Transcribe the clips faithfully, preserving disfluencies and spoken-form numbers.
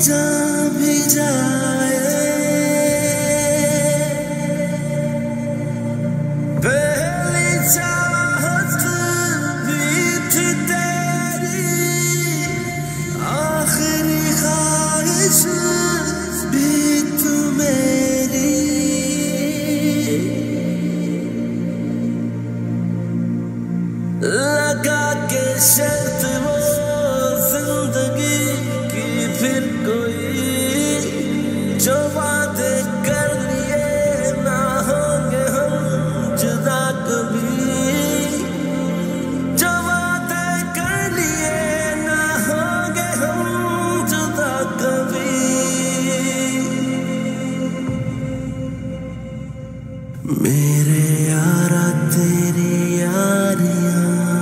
जहाँ भी जाए पहली चाहत भी थी तेरी, आखिरी ख्वाहिश भी तू मेरी। लगा के शर्त वो जिंदगी की फिर कोई, जो वादे कर लिए ना होंगे हम जुदा कभी, जो वादे कर लिए ना होंगे हम जुदा कभी। मेरे यारा तेरी यारियां,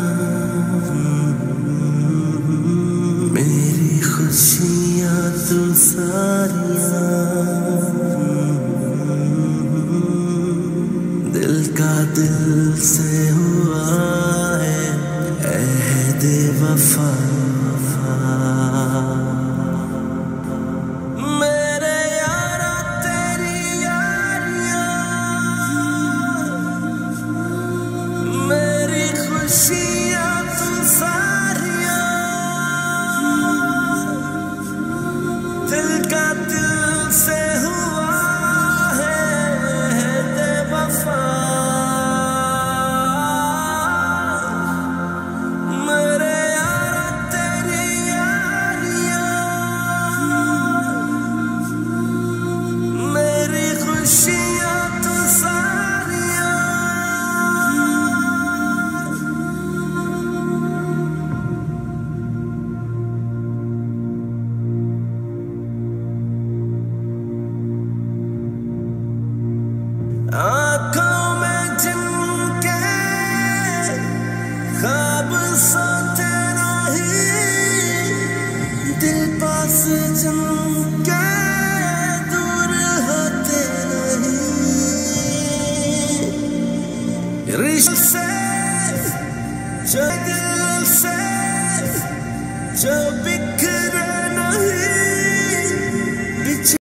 मेरी खुशियां तू सारियां, दिल का दिल से हुआ है अहद वफा। मेरे यारा तेरी यारियां, मेरी खुशियां तू सारियां, दिल का दिल से हुआ है बेवफा। मेरे यारा तेरी यारियां, मेरी खुशियां तू सारियां। आँखों में जिनके ख्वाब सोते नहीं, दिल पास जिनके दूर होते नहीं। रिश्ते से जो दिल से जो